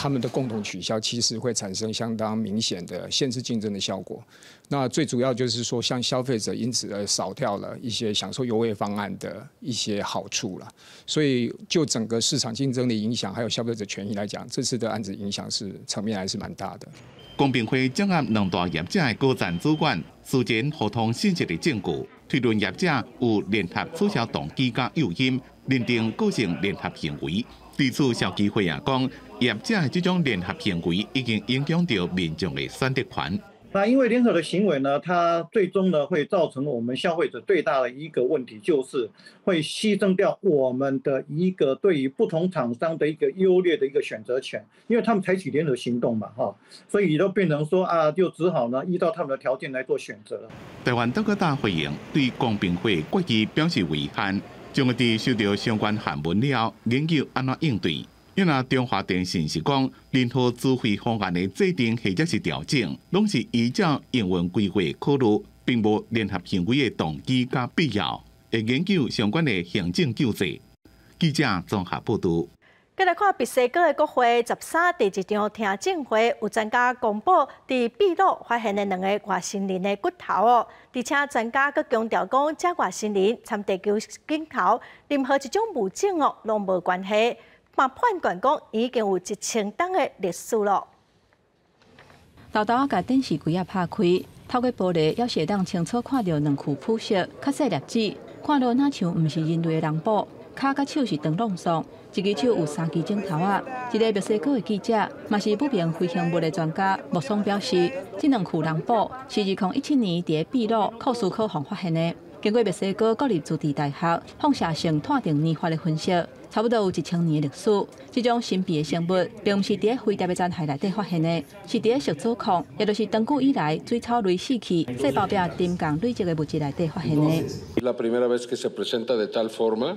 Speaker 3: 他们的共同取消，其实会产生相当明显的限制竞争的效果。那最主要就是说，像消费者因此而少掉了一些享受优惠方案的一些好处了。所以就整个市场竞争的影响，还有消费者权益来讲，这次的案子影响是层面还是蛮大的。
Speaker 14: 公平会掌握两大业者的高赞主管，事前互通信息的证据，推论业者有联合促销动机加诱因，认定构成联合行为。对此，消基会也讲，业者的这种联合行为已经影响到民众的选择权。
Speaker 25: 那因为联合的行为呢，它最终呢会造成我们消费者最大的一个问题，就是会牺牲掉我们的一个对于不同厂商的一个优劣的一个选择权，因为他们采取联合行动嘛，哈，所以都变成说啊，就只好呢依照他们的条件来做选择。
Speaker 14: 台湾德国大会员对公平会决议表示遗憾，将会伫收到相关函文了，研究安怎应对。因为中华电信是讲，任何资费方案的制定或者是调整，拢是依照营运规划考虑，并无联合行为的动机加必要，会研究相关的行政救济。记者综合报道。
Speaker 1: 再来看，墨西哥的国会十三第一场听证会，有专家公布，伫秘鲁发现的两个外星人的骨头哦，而且专家阁强调讲，这外星人参地球镜头任何一种物种哦，拢无关系。嘛判断讲已经有一千档的历史了。
Speaker 6: 豆豆甲电视柜仔拍开，透过玻璃，要是会当清楚看到两具腐蚀、较细粒子，看落哪像毋是人类的人骨，骹甲手是长long上，一只手有三支镜头啊。一个墨西哥的记者，嘛是不明飞行物的专家，莫松表示，这两具人骨是二零一七年伫秘鲁库斯科巷发现的。经过墨西哥国立主题大学放射性碳定年法的分析，差不多有一千年的历史。这种神秘的生物，并不是伫飞碟的残骸内底发现的，是伫石组矿，也就是长久以来水草类死去、细胞壁沉降累积的物质内底发现的。
Speaker 17: La primera vez que se presenta de tal forma,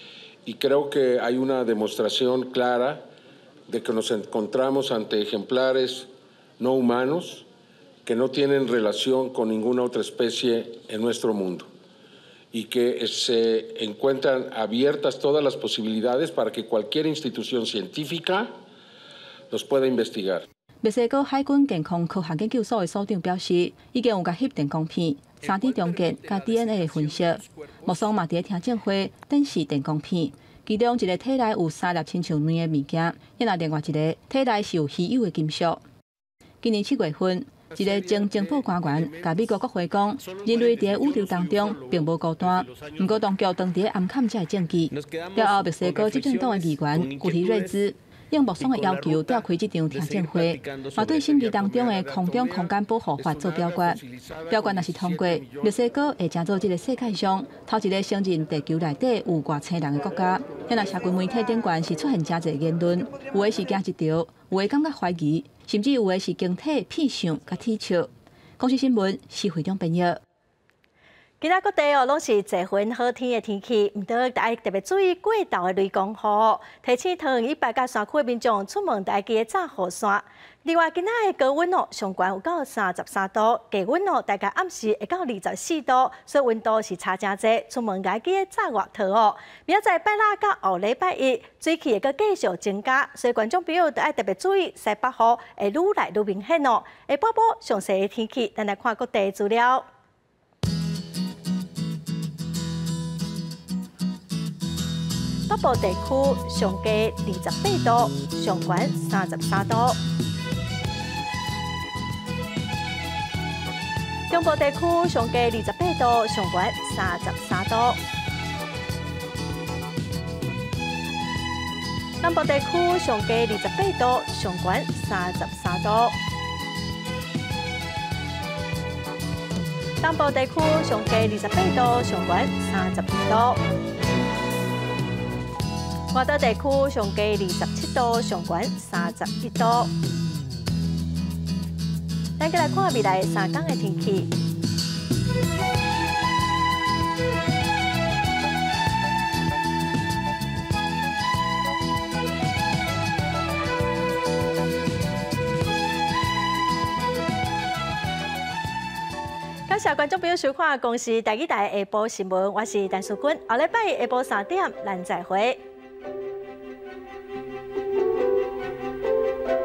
Speaker 17: y creo que hay una demostración clara de que nos encontramos ante ejemplares no humanos que no tienen relación con ninguna otra especie en nuestro mundo.y que se encuentran abiertas todas las posibilidades para que cualquier institución científica los pueda investigar.
Speaker 6: 墨西哥海军健康科学研究所的所长表示，已经有甲翕电光片、三 D 重建加 D N A 的分析。莫桑嘛伫听证会展示电光片，其中一个体内有三粒亲像卵的物件，也那另外一个体内是有稀有的金属。今年七月份。一个前情报官员甲美国国会讲，人类伫宇宙当中并无孤单，不过当局当伫暗砍这证据。了后，墨西哥执政党的议员古提瑞兹应莫松的要求召开这场听证会，嘛对审议当中的空中空间保护法做表决。表决若是通过，墨西哥会成做这个世界上头一个承认地球内底有外星人的国家。因那社群媒体顶悬是出现真侪言论，有的是惊一条，有的感觉怀疑。甚至有的是形体偏向甲体笑。公司新闻是会长朋友。
Speaker 1: 其他各地哦，拢是侪份好天的天气，唔得大家特别注意过道的雷公雨，提醒桃园以北甲山区的民众出门大记早雨伞。另外，今仔的高温哦，上悬有到三十三度，低温哦，大概暗时会到二十四度，所以温度是差真济，出门家记早外套哦。明仔载拜六到后礼拜一，水气会阁继续增加，所以观众朋友都要特别注意，西北风会愈来愈明显哦。下半部详细的天气，咱来看各地资料。北部地区上低二十八度，上悬三十三度。中部地区上低二十八度，上悬三十三度。南部地区上低二十八度，上悬三十三度。东部地区上低二十八度，上悬三十二度。外岛地区上低二十七度，上悬三十一度。咱再来看未来三天的天气。感谢观众朋友收看《公视台语台下晡新闻》，我是陈淑君。下礼拜下晡三点，咱再会。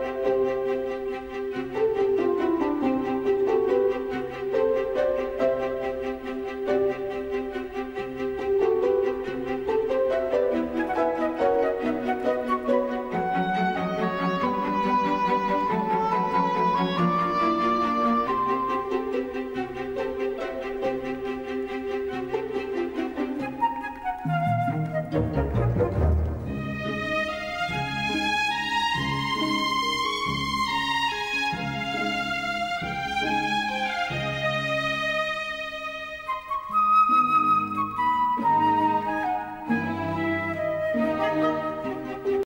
Speaker 1: 拜。